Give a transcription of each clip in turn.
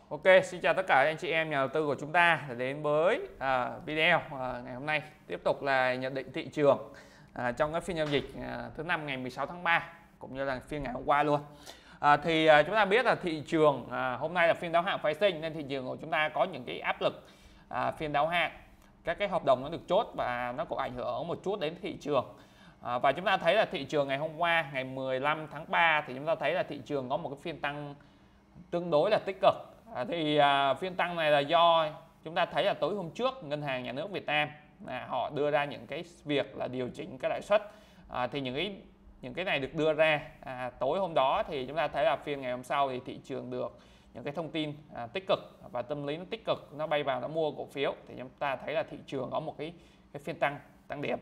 Ok, xin chào tất cả anh chị em nhà đầu tư của chúng ta đến với video ngày hôm nay tiếp tục là nhận định thị trường trong cái phiên giao dịch thứ năm ngày 16 tháng 3 cũng như là phiên ngày hôm qua luôn. Chúng ta biết là thị trường hôm nay là phiên đáo hạn phái sinh nên thị trường của chúng ta có những cái áp lực phiên đáo hạn, các cái hợp đồng nó được chốt và nó cũng ảnh hưởng một chút đến thị trường. Và chúng ta thấy là thị trường ngày hôm qua ngày 15 tháng 3 thì chúng ta thấy là thị trường có một cái phiên tăng tương đối là tích cực. Phiên tăng này là do chúng ta thấy là tối hôm trước Ngân hàng Nhà nước Việt Nam họ đưa ra những cái việc là điều chỉnh cái lãi suất. Thì những cái này được đưa ra tối hôm đó thì chúng ta thấy là phiên ngày hôm sau thì thị trường được những cái thông tin tích cực và tâm lý nó tích cực, nó bay vào nó mua cổ phiếu thì chúng ta thấy là thị trường có một cái phiên tăng điểm.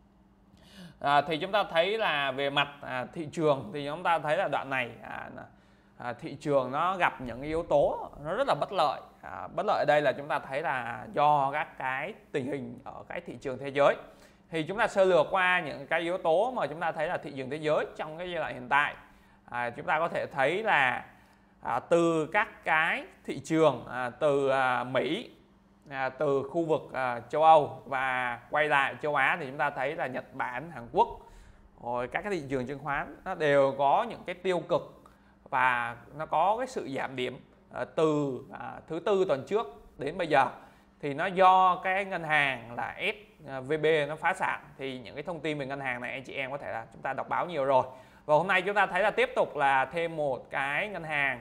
Thì chúng ta thấy là về mặt thị trường thì chúng ta thấy là đoạn này thị trường nó gặp những yếu tố nó rất là bất lợi. Bất lợi ở đây là chúng ta thấy là do các cái tình hình ở cái thị trường thế giới. Thì chúng ta sơ lược qua những cái yếu tố mà chúng ta thấy là thị trường thế giới trong cái giai đoạn hiện tại. Chúng ta có thể thấy là từ các cái thị trường từ Mỹ, từ khu vực châu Âu và quay lại châu Á thì chúng ta thấy là Nhật Bản, Hàn Quốc, rồi các cái thị trường chứng khoán nó đều có những cái tiêu cực và nó có cái sự giảm điểm từ thứ tư tuần trước đến bây giờ. Thì nó do cái ngân hàng là SVB nó phá sản. Thì những cái thông tin về ngân hàng này anh chị em có thể là chúng ta đọc báo nhiều rồi. Và hôm nay chúng ta thấy là tiếp tục là thêm một cái ngân hàng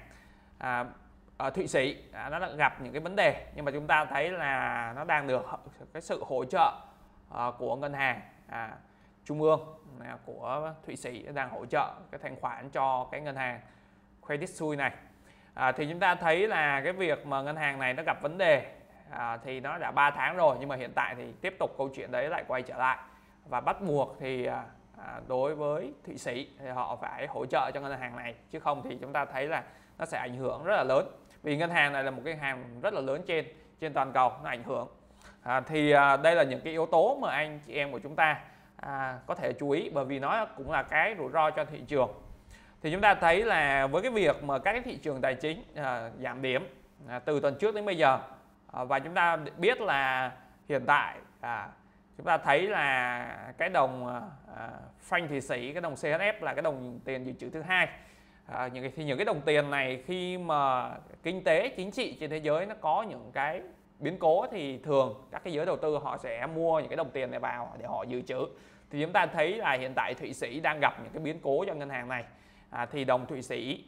ở Thụy Sĩ nó đã gặp những cái vấn đề, nhưng mà chúng ta thấy là nó đang được cái sự hỗ trợ của ngân hàng trung ương của Thụy Sĩ đang hỗ trợ cái thanh khoản cho cái ngân hàng Credit Suisse này. Thì chúng ta thấy là cái việc mà ngân hàng này nó gặp vấn đề thì nó đã 3 tháng rồi, nhưng mà hiện tại thì tiếp tục câu chuyện đấy lại quay trở lại và bắt buộc thì đối với Thụy Sĩ thì họ phải hỗ trợ cho ngân hàng này, chứ không thì chúng ta thấy là nó sẽ ảnh hưởng rất là lớn, vì ngân hàng này là một cái hàng rất là lớn trên toàn cầu, nó ảnh hưởng. Đây là những cái yếu tố mà anh chị em của chúng ta có thể chú ý, bởi vì nó cũng là cái rủi ro cho thị trường. Thì chúng ta thấy là với cái việc mà các cái thị trường tài chính giảm điểm từ tuần trước đến bây giờ, và chúng ta biết là hiện tại chúng ta thấy là cái đồng franc Thụy Sĩ, cái đồng CHF là cái đồng tiền dự trữ thứ hai. Những cái đồng tiền này khi mà kinh tế chính trị trên thế giới nó có những cái biến cố thì thường các cái giới đầu tư họ sẽ mua những cái đồng tiền này vào để họ dự trữ. Thì chúng ta thấy là hiện tại Thụy Sĩ đang gặp những cái biến cố cho ngân hàng này. Thì đồng Thụy Sĩ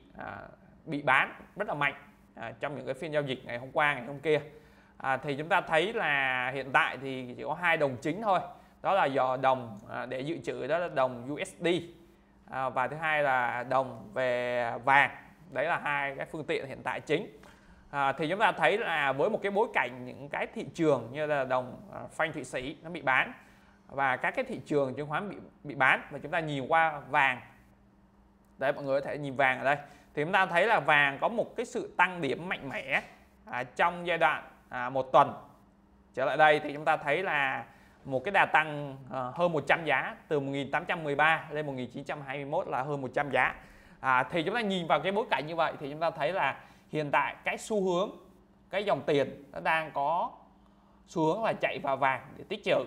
bị bán rất là mạnh trong những cái phiên giao dịch ngày hôm qua, ngày hôm kia. Thì chúng ta thấy là hiện tại thì chỉ có hai đồng chính thôi, đó là do đồng để dự trữ, đó là đồng USD và thứ hai là đồng về vàng. Đấy là hai cái phương tiện hiện tại chính. Thì chúng ta thấy là với một cái bối cảnh những cái thị trường như là đồng franc Thụy Sĩ nó bị bán và các cái thị trường chứng khoán bị bán, và chúng ta nhìn qua vàng. Đấy, mọi người có thể nhìn vàng ở đây thì chúng ta thấy là vàng có một cái sự tăng điểm mạnh mẽ trong giai đoạn một tuần trở lại đây. Thì chúng ta thấy là một cái đà tăng hơn 100 giá, từ 1813 lên 1921 là hơn 100 giá. Thì chúng ta nhìn vào cái bối cảnh như vậy thì chúng ta thấy là hiện tại cái xu hướng, cái dòng tiền nó đang có xu hướng là chạy vào vàng để tích trữ.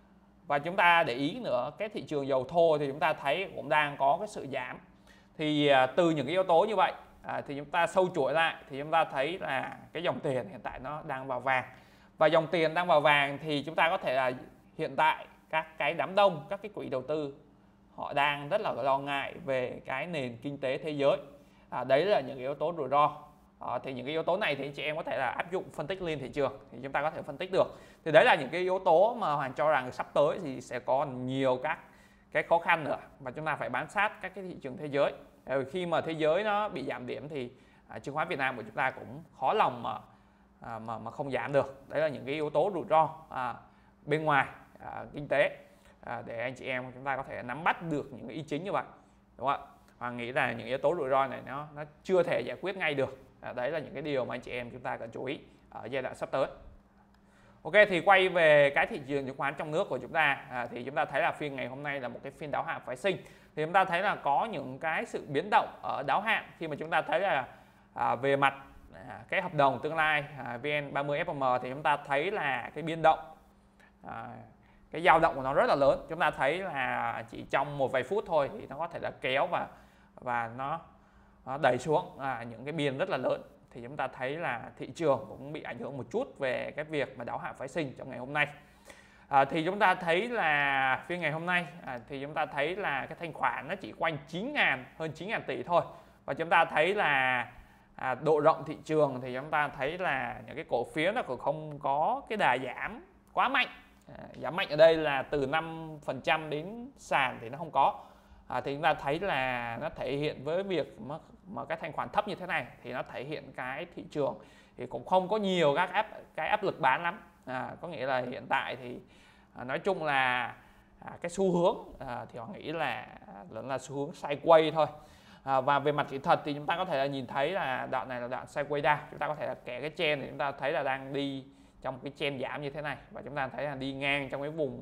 Và chúng ta để ý nữa, cái thị trường dầu thô thì chúng ta thấy cũng đang có cái sự giảm. Thì từ những cái yếu tố như vậy thì chúng ta sâu chuỗi lại thì chúng ta thấy là cái dòng tiền hiện tại nó đang vào vàng. Và dòng tiền đang vào vàng thì chúng ta có thể là hiện tại các cái đám đông, các cái quỹ đầu tư họ đang rất là lo ngại về cái nền kinh tế thế giới. Đấy là những yếu tố rủi ro. Thì những cái yếu tố này thì anh chị em có thể là áp dụng phân tích liên thị trường thì chúng ta có thể phân tích được. Thì đấy là những cái yếu tố mà Hoàng cho rằng sắp tới thì sẽ có nhiều các cái khó khăn nữa, và chúng ta phải bám sát các cái thị trường thế giới. Khi mà thế giới nó bị giảm điểm thì chứng khoán Việt Nam của chúng ta cũng khó lòng mà không giảm được. Đấy là những cái yếu tố rủi ro bên ngoài kinh tế để anh chị em chúng ta có thể nắm bắt được những ý chính như vậy, đúng không ạ? Hoàng nghĩ là những yếu tố rủi ro này nó chưa thể giải quyết ngay được. Đấy là những cái điều mà anh chị em chúng ta cần chú ý ở giai đoạn sắp tới. Ok, thì quay về cái thị trường chứng khoán trong nước của chúng ta thì chúng ta thấy là phiên ngày hôm nay là một cái phiên đáo hạn phái sinh. Thì chúng ta thấy là có những cái sự biến động ở đáo hạn khi mà chúng ta thấy là về mặt cái hợp đồng tương lai VN30 FOM thì chúng ta thấy là cái biên động, cái dao động của nó rất là lớn. Chúng ta thấy là chỉ trong một vài phút thôi thì nó có thể là kéo và nó đẩy xuống những cái biên rất là lớn. Thì chúng ta thấy là thị trường cũng bị ảnh hưởng một chút về cái việc mà đáo hạn phái sinh trong ngày hôm nay. Thì chúng ta thấy là phiên ngày hôm nay thì chúng ta thấy là cái thanh khoản nó chỉ quanh 9.000, hơn 9.000 tỷ thôi. Và chúng ta thấy là độ rộng thị trường thì chúng ta thấy là những cái cổ phiếu nó cũng không có cái đà giảm quá mạnh. Giảm mạnh ở đây là từ 5% đến sàn thì nó không có. Thì chúng ta thấy là nó thể hiện với việc mà cái thanh khoản thấp như thế này thì nó thể hiện cái thị trường thì cũng không có nhiều các áp lực bán lắm. Có nghĩa là hiện tại thì nói chung là cái xu hướng thì họ nghĩ là xu hướng sideways thôi. Và về mặt kỹ thuật thì chúng ta có thể là nhìn thấy là đoạn này là đoạn sideways down. Chúng ta có thể là kẻ cái trend thì chúng ta thấy là đang đi trong cái trend giảm như thế này, và chúng ta thấy là đi ngang trong cái vùng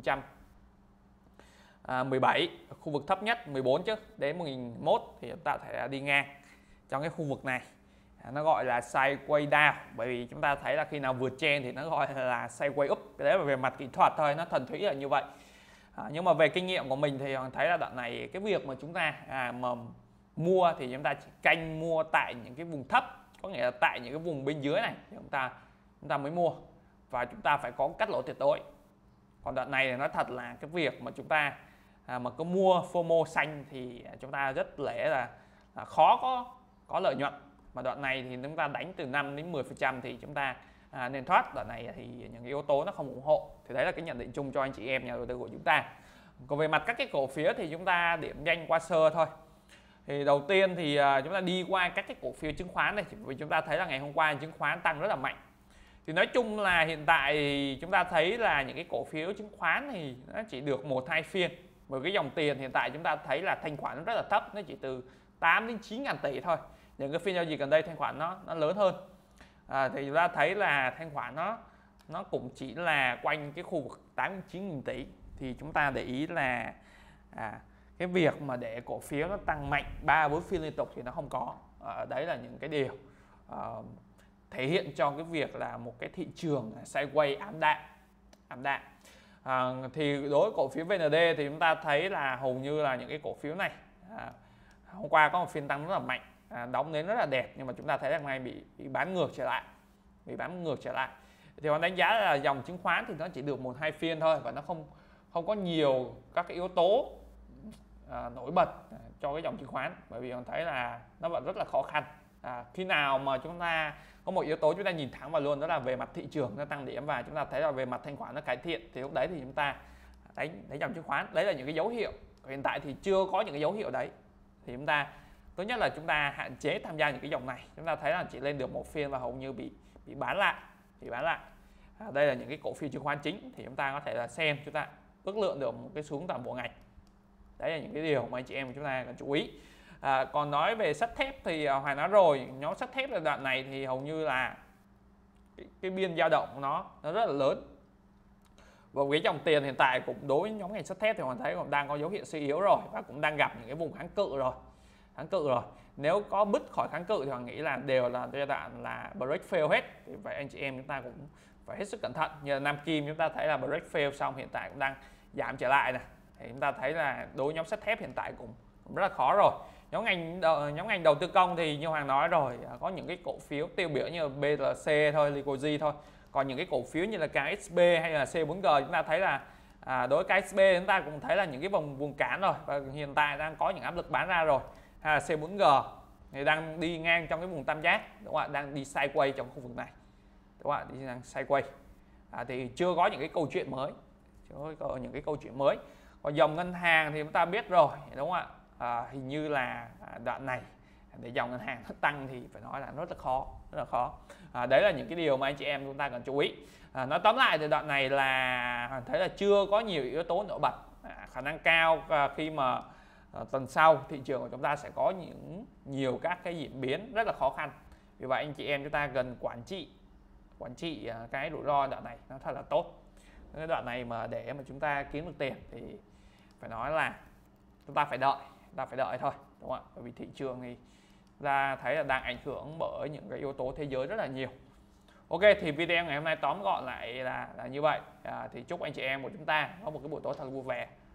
1017, khu vực thấp nhất 14 chứ đến 1001 thì chúng ta thể đi ngang trong cái khu vực này. Nó gọi là sideways down, bởi vì chúng ta thấy là khi nào vượt trend thì nó gọi là sideways up. Cái đấy là về mặt kỹ thuật thôi, nó thuần túy là như vậy. Nhưng mà về kinh nghiệm của mình thì thấy là đoạn này cái việc mà chúng ta mà mua thì chúng ta chỉ canh mua tại những cái vùng thấp, có nghĩa là tại những cái vùng bên dưới này thì chúng ta mới mua, và chúng ta phải có cắt lỗ tuyệt đối. Còn đoạn này thì nói thật là cái việc mà chúng ta mà cứ mua FOMO xanh thì chúng ta rất dễ là khó có lợi nhuận. Mà đoạn này thì chúng ta đánh từ 5 đến 10% thì chúng ta nên thoát. Đoạn này thì những cái yếu tố nó không ủng hộ. Thì đấy là cái nhận định chung cho anh chị em nhà đầu tư của chúng ta. Còn về mặt các cái cổ phiếu thì chúng ta điểm nhanh qua sơ thôi. Thì đầu tiên thì chúng ta đi qua các cái cổ phiếu chứng khoán này, vì chúng ta thấy là ngày hôm qua chứng khoán tăng rất là mạnh. Thì nói chung là hiện tại thì chúng ta thấy là những cái cổ phiếu chứng khoán thì nó chỉ được 1-2 phiên. Bởi cái dòng tiền hiện tại chúng ta thấy là thanh khoản nó rất là thấp, nó chỉ từ 8 đến 9.000 tỷ thôi. Những cái phiên giao dịch gần đây thanh khoản nó lớn hơn. Thì chúng ta thấy là thanh khoản nó cũng chỉ là quanh cái khu vực 8 đến 9.000 tỷ. Thì chúng ta để ý là cái việc mà để cổ phiếu nó tăng mạnh 3-4 phiên liên tục thì nó không có. Đấy là những cái điều thể hiện cho cái việc là một cái thị trường sideways ảm đạm. Thì đối với cổ phiếu VND thì chúng ta thấy là hầu như là những cái cổ phiếu này hôm qua có một phiên tăng rất là mạnh, đóng đến rất là đẹp, nhưng mà chúng ta thấy là hôm nay bị bán ngược trở lại. Thì họ đánh giá là dòng chứng khoán thì nó chỉ được 1-2 phiên thôi, và nó không có nhiều các cái yếu tố nổi bật cho cái dòng chứng khoán, bởi vì họ thấy là nó vẫn rất là khó khăn. Khi nào mà chúng ta có một yếu tố chúng ta nhìn thẳng vào luôn, đó là về mặt thị trường nó tăng điểm và chúng ta thấy là về mặt thanh khoản nó cải thiện, thì lúc đấy thì chúng ta đánh dòng chứng khoán. Đấy là những cái dấu hiệu. Hiện tại thì chưa có những cái dấu hiệu đấy, thì chúng ta tốt nhất là chúng ta hạn chế tham gia những cái dòng này. Chúng ta thấy là chỉ lên được một phiên và hầu như bị bán lại. Đây là những cái cổ phiếu chứng khoán chính, thì chúng ta có thể là xem, chúng ta ước lượng được một cái xuống toàn bộ ngành. Đấy là những cái điều mà anh chị em chúng ta cần chú ý. Còn nói về sắt thép thì Hoài nói rồi, nhóm sắt thép ở đoạn này thì hầu như là cái biên dao động nó rất là lớn. Và cái dòng tiền hiện tại cũng đối với nhóm ngành sắt thép thì Hoài thấy cũng đang có dấu hiệu suy yếu rồi, và cũng đang gặp những cái vùng kháng cự rồi. Nếu có bứt khỏi kháng cự thì Hoài nghĩ là đều là giai đoạn là break fail hết. Thì vậy anh chị em chúng ta cũng phải hết sức cẩn thận. Như là Nam Kim chúng ta thấy là break fail xong hiện tại cũng đang giảm trở lại này. Thì chúng ta thấy là đối với nhóm sắt thép hiện tại cũng rất là khó rồi. Nhóm ngành đầu tư công thì như Hoàng nói rồi, có những cái cổ phiếu tiêu biểu như là BLC thôi, Licoji thôi. Còn những cái cổ phiếu như là KSB hay là C4G chúng ta thấy là đối với KSB chúng ta cũng thấy là những cái vùng cản rồi, và hiện tại đang có những áp lực bán ra rồi. Hay là C4G thì đang đi ngang trong cái vùng tam giác, đúng không ạ? Đang đi sideways trong khu vực này, đúng không ạ? Đi đang sideways. Thì chưa có những cái câu chuyện mới. Còn dòng ngân hàng thì chúng ta biết rồi, đúng không ạ? Hình như là đoạn này để dòng ngân hàng tăng thì phải nói là rất là khó. Đấy là những cái điều mà anh chị em chúng ta cần chú ý. Nói tóm lại thì đoạn này là thấy là chưa có nhiều yếu tố nổi bật. Khả năng cao khi mà tuần sau thị trường của chúng ta sẽ có nhiều các cái diễn biến rất là khó khăn. Vì vậy anh chị em chúng ta cần quản trị cái rủi ro đoạn này nó thật là tốt. Cái đoạn này mà để mà chúng ta kiếm được tiền thì phải nói là chúng ta phải đợi thôi, đúng không ạ? Bởi vì thị trường thì ra thấy là đang ảnh hưởng bởi những cái yếu tố thế giới rất là nhiều. Ok, thì video ngày hôm nay tóm gọn lại là như vậy. Thì chúc anh chị em của chúng ta có một cái buổi tối thật vui vẻ.